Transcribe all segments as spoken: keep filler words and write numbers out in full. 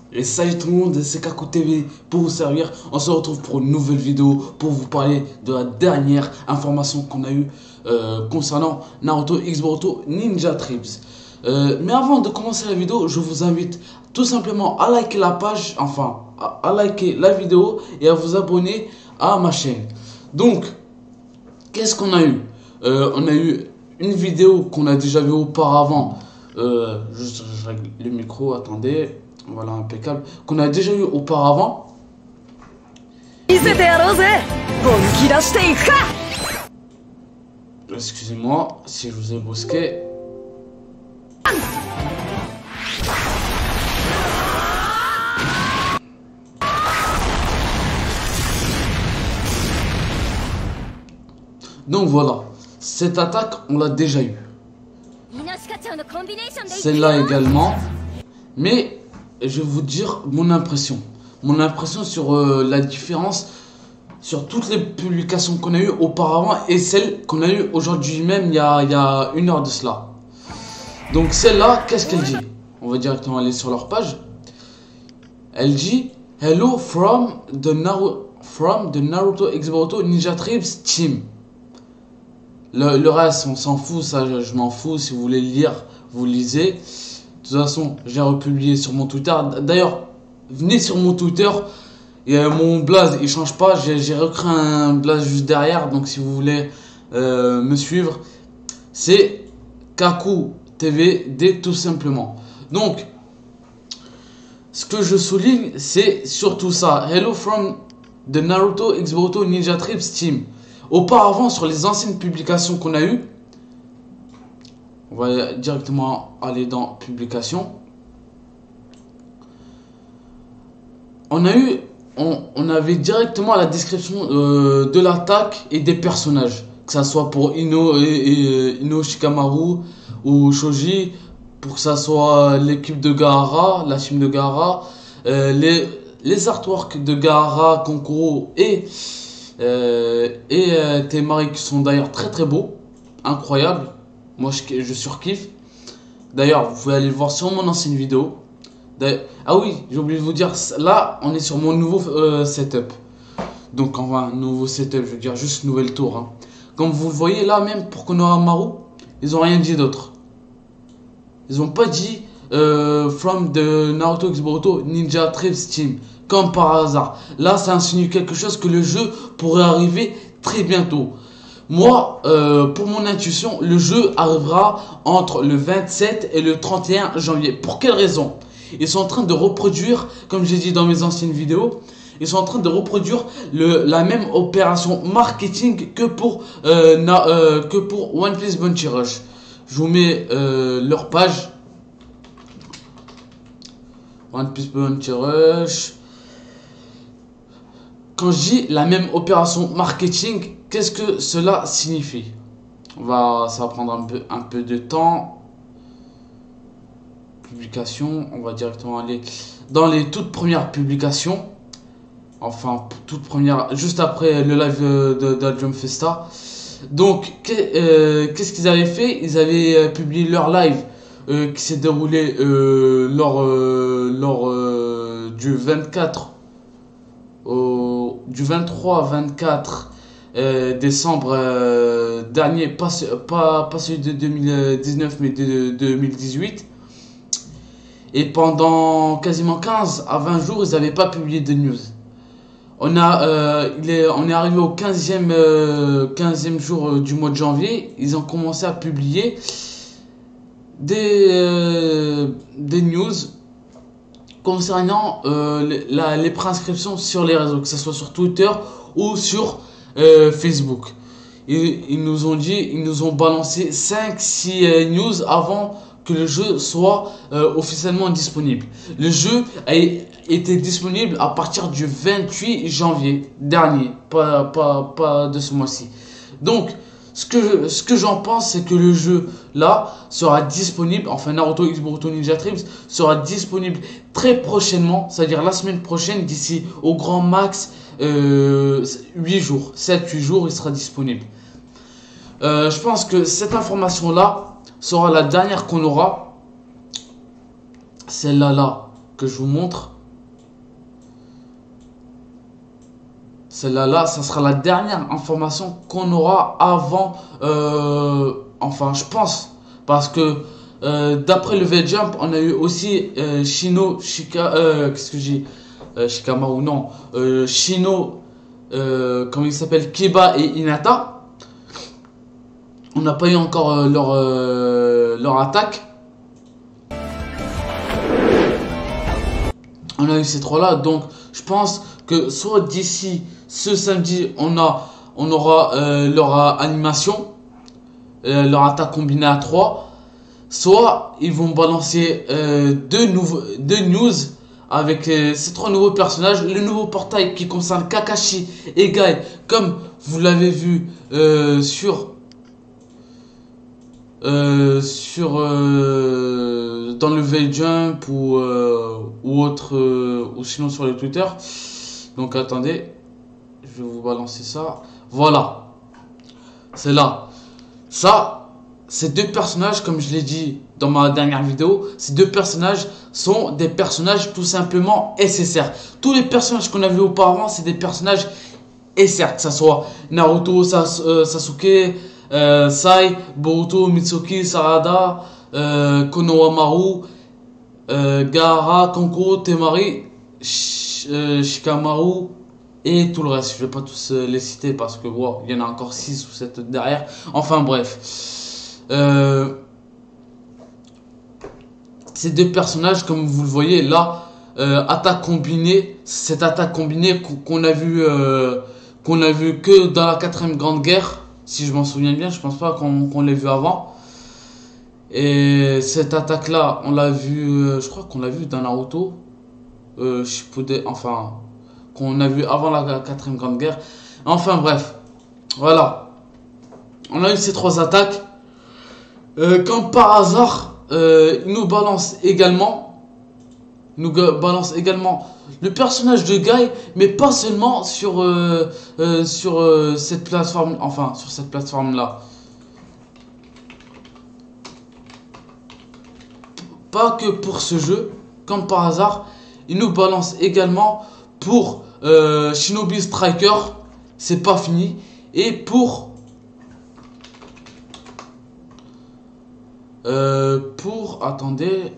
Et salut tout le monde, c'est Kaku T V pour vous servir. On se retrouve pour une nouvelle vidéo pour vous parler de la dernière information qu'on a eue euh, concernant Naruto X Boruto Ninja Tribes. Euh, mais avant de commencer la vidéo, je vous invite tout simplement à liker la page, enfin à, à liker la vidéo et à vous abonner à ma chaîne. Donc, qu'est-ce qu'on a eu euh, On a eu une vidéo qu'on a déjà vue auparavant. Euh, juste, je règle le micro, attendez. Voilà, impeccable. Qu'on a déjà eu auparavant. Excusez-moi si je vous ai brusqué. Donc voilà, cette attaque, on l'a déjà eu. Celle-là également. Mais je vais vous dire mon impression. Mon impression sur euh, la différence sur toutes les publications qu'on a eues auparavant et celles qu'on a eues aujourd'hui même, il y a, il y a une heure de cela. Donc celle-là, qu'est-ce qu'elle dit? On va directement aller sur leur page. Elle dit « Hello from the, Naru from the Naruto X Boruto Ninja Tribes Team ». Le, le reste, on s'en fout, ça je, je m'en fous. Si vous voulez le lire, vous lisez. De toute façon, j'ai republié sur mon Twitter. D'ailleurs, venez sur mon Twitter. Et mon blaze, il change pas. J'ai recréé un blaze juste derrière. Donc, si vous voulez euh, me suivre, c'est Kaku T V D tout simplement. Donc, ce que je souligne, c'est surtout ça. Hello from the Naruto X Boruto Ninja Tribes Team. Auparavant, sur les anciennes publications qu'on a eues, on va directement aller dans publication. On a eu, on, on avait directement la description euh, de l'attaque et des personnages, que ça soit pour Ino, et, et, Ino Shikamaru ou Shoji, pour que ça soit l'équipe de Gaara, la team de Gaara, euh, les, les artworks de Gaara, Konkuro et euh, et euh, Temari qui sont d'ailleurs très très beaux, incroyables. Moi, je, je surkiffe. D'ailleurs, vous pouvez aller le voir sur mon ancienne vidéo. Ah oui, j'ai oublié de vous dire, là, on est sur mon nouveau euh, setup. Donc, enfin, nouveau setup, je veux dire, juste nouvelle tour. Hein. Comme vous le voyez là, même pour Konohamaru, ils ont rien dit d'autre. Ils ont pas dit euh, From the Naruto X Boruto Ninja Tribes Team. Comme par hasard. Là, ça insinue quelque chose que le jeu pourrait arriver très bientôt. Moi, euh, pour mon intuition, le jeu arrivera entre le vingt-sept et le trente et un janvier. Pour quelle raison? Ils sont en train de reproduire, comme j'ai dit dans mes anciennes vidéos, ils sont en train de reproduire le, la même opération marketing que pour, euh, na, euh, que pour One Piece Bounty Rush. Je vous mets euh, leur page. One Piece Bounty Rush. Quand je dis la même opération marketing, qu'est-ce que cela signifie? On va, ça va prendre un peu, un peu de temps. Publication, on va directement aller dans les toutes premières publications. Enfin, toutes premières, juste après le live de, de Jump Festa. Donc, euh, qu'est-ce qu'ils avaient fait? Ils avaient euh, publié leur live euh, qui s'est déroulé euh, lors, euh, lors euh, du vingt-quatre au, du vingt-trois vingt-quatre euh, décembre euh, dernier, pas, pas, pas celui de deux mille dix-neuf mais de deux mille dix-huit. Et pendant quasiment quinze à vingt jours, ils n'avaient pas publié de news. On, a, euh, il est, on est arrivé au quinzième, euh, quinzième jour euh, du mois de janvier. Ils ont commencé à publier des, euh, des news concernant euh, les, la, les préinscriptions sur les réseaux, que ce soit sur Twitter ou sur euh, Facebook. Ils, ils nous ont dit, ils nous ont balancé cinq six euh, news avant que le jeu soit euh, officiellement disponible. Le jeu a été disponible à partir du vingt-huit janvier dernier, pas, pas, pas de ce mois-ci. Donc, ce que, ce que j'en pense, c'est que le jeu là sera disponible, enfin Naruto X Boruto Ninja Tribes sera disponible très prochainement, c'est-à-dire la semaine prochaine, d'ici au grand max euh, huit jours, sept huit jours, il sera disponible. Euh, je pense que cette information là sera la dernière qu'on aura. Celle-là là que je vous montre. Celle-là, là, ça sera la dernière information qu'on aura avant, euh, enfin, je pense, parce que euh, d'après le V-Jump, on a eu aussi euh, Shino, Shika, euh, qu'est-ce que j'ai, euh, Shikamaru, non, euh, Shino, euh, comment il s'appelle, Kiba et Hinata. On n'a pas eu encore euh, leur, euh, leur attaque. On a eu ces trois-là, donc je pense que soit d'ici ce samedi, on, a, on aura euh, leur animation, euh, leur attaque combinée à trois, soit ils vont balancer euh, deux, nouveaux, deux news avec euh, ces trois nouveaux personnages. Le nouveau portail qui concerne Kakashi et Guy, comme vous l'avez vu euh, sur... Euh, sur euh, dans le V-Jump ou, euh, ou autre euh, ou sinon sur le Twitter. Donc attendez, je vais vous balancer ça. Voilà, c'est là. Ça, ces deux personnages, comme je l'ai dit dans ma dernière vidéo, ces deux personnages sont des personnages tout simplement S S R. Tous les personnages qu'on a vus auparavant, c'est des personnages S R, que ça soit Naruto, Sas euh, Sasuke, Euh, Sai, Boruto, Mitsuki, Sarada, euh, Konohamaru, euh, Gaara, Kankuro, Temari, Sh euh, Shikamaru et tout le reste. Je vais pas tous euh, les citer parce que wow, il y en a encore six ou sept derrière. Enfin bref. Euh, ces deux personnages, comme vous le voyez là, euh, attaque combinée, cette attaque combinée qu'on a vu, euh, qu'on a vu que dans la quatrième grande guerre. Si je m'en souviens bien, je pense pas qu'on qu'on l'ait vu avant. Et cette attaque-là, on l'a vu, euh, je crois qu'on l'a vu dans Naruto. Euh, Shippuden, enfin, qu'on a vu avant la quatrième grande guerre. Enfin bref, voilà. On a eu ces trois attaques. Euh, comme par hasard, euh, il nous balance également, nous balance également le personnage de Guy, mais pas seulement sur euh, euh, sur euh, cette plateforme, enfin sur cette plateforme là. Pas que pour ce jeu, comme par hasard, il nous balance également pour euh, Shinobi Striker, c'est pas fini, et pour euh, pour attendez.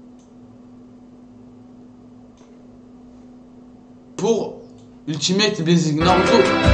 Pour Ultimate Blazing Naruto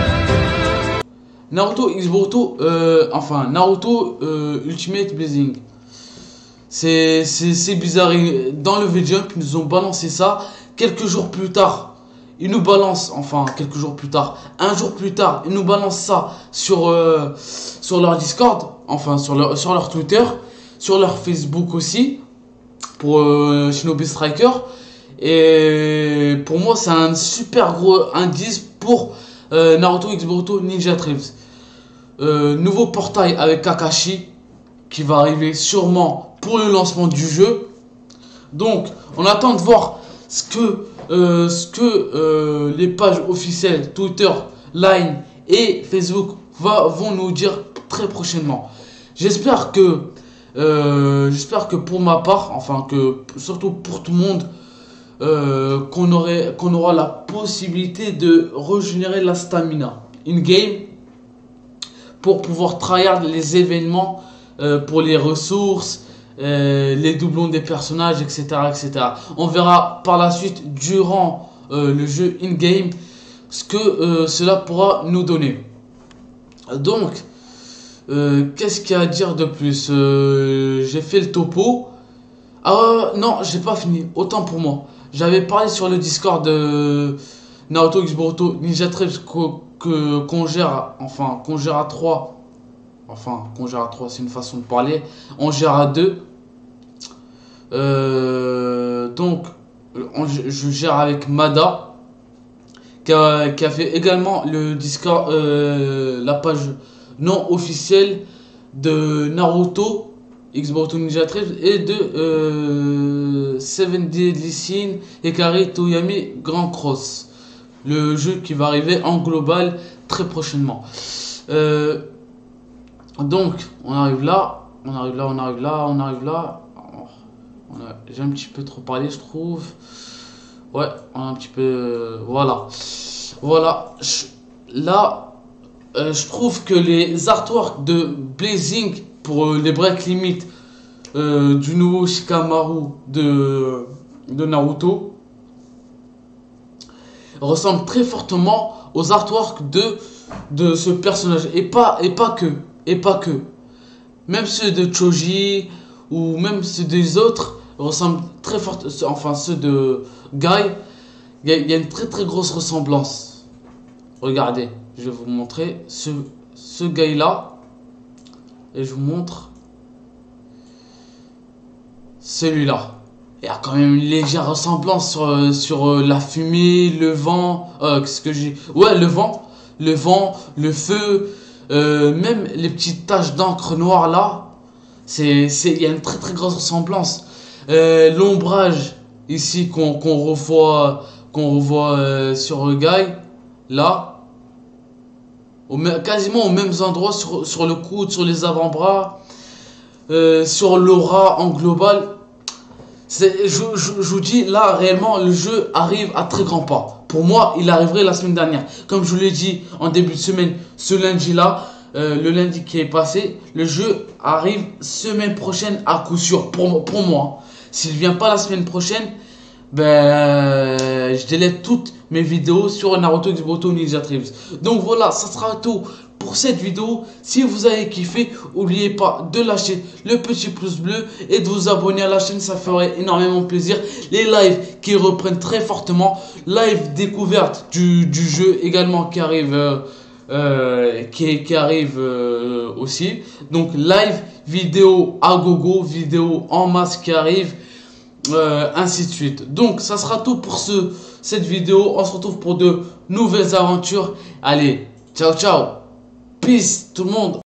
Naruto X Boruto euh, enfin Naruto euh, Ultimate Blazing, c'est c'est bizarre. Dans le V-Jump ils nous ont balancé ça quelques jours plus tard. Ils nous balancent, enfin quelques jours plus tard, un jour plus tard, ils nous balancent ça sur euh, sur leur Discord, enfin sur leur sur leur Twitter, sur leur Facebook aussi pour euh, Shinobi Striker. Et pour moi, c'est un super gros indice pour euh, Naruto X Boruto Ninja Tribes. Euh, nouveau portail avec Kakashi qui va arriver sûrement pour le lancement du jeu. Donc, on attend de voir ce que, euh, ce que euh, les pages officielles Twitter, Line et Facebook va, vont nous dire très prochainement. J'espère que, euh, j'espère que pour ma part, enfin que surtout pour tout le monde, Euh, qu'on aurait qu'on aura la possibilité de régénérer la stamina in game pour pouvoir tryhard les événements, euh, pour les ressources, euh, les doublons des personnages, etc., etc. On verra par la suite durant euh, le jeu in game ce que euh, cela pourra nous donner. Donc euh, qu'est-ce qu'il y a à dire de plus? euh, j'ai fait le topo. Ah non, j'ai pas fini, autant pour moi. J'avais parlé sur le Discord de Naruto X Boruto Ninja Tribes que qu'on gère, enfin qu'on gère à trois. Enfin, qu'on gère à trois, c'est une façon de parler. On gère à deux. Euh, donc, on, je gère avec Mada, qui a, qui a fait également le Discord, euh, la page non officielle de Naruto X Boruto Ninja Tribes et de euh, Seven Deadly Sins Hikari Toyami Grand Cross, le jeu qui va arriver en global très prochainement. Euh, donc on arrive là, on arrive là, on arrive là, on arrive là. J'ai un petit peu trop parlé, je trouve. Ouais, on a un petit peu, euh, voilà, voilà. là, euh, je trouve que les artworks de Blazing pour euh, les break limit euh, du nouveau Shikamaru de, de Naruto ressemblent très fortement aux artworks de, de ce personnage. Et pas, et pas que. Et pas que. Même ceux de Choji ou même ceux des autres ressemblent très fort. Enfin, ceux de Guy, il y, y a une très très grosse ressemblance. Regardez, je vais vous montrer ce, ce Guy là. Et je vous montre celui-là. Il y a quand même une légère ressemblance sur, sur euh, la fumée, le vent. Euh, Qu'est-ce que j'ai. Ouais, le vent. Le vent, le feu. Euh, même les petites taches d'encre noire là. C'est, c'est, il y a une très très grosse ressemblance. Euh, L'ombrage ici qu'on qu'on revoit, qu'on revoit euh, sur le Guy. Là. Au, quasiment aux mêmes endroits sur, sur le coude, sur les avant-bras. Euh, sur l'aura en global. Je, je, je vous dis, là, réellement, le jeu arrive à très grands pas. Pour moi, il arriverait la semaine dernière. Comme je vous l'ai dit en début de semaine, ce lundi-là, euh, le lundi qui est passé, le jeu arrive semaine prochaine à coup sûr, pour, pour moi. S'il ne vient pas la semaine prochaine, ben, je délète toutes mes vidéos sur Naruto X Boruto Ninja Tribes. Donc voilà, ça sera tout pour cette vidéo. Si vous avez kiffé, n'oubliez pas de lâcher le petit pouce bleu et de vous abonner à la chaîne, ça ferait énormément plaisir. Les lives qui reprennent très fortement, live découverte du, du jeu également qui arrive, euh, euh, qui, qui arrive euh, aussi. Donc live, vidéo à gogo, vidéo en masse qui arrive. Euh, ainsi de suite. Donc ça sera tout pour ce, cette vidéo. On se retrouve pour de nouvelles aventures. Allez, ciao ciao, peace tout le monde.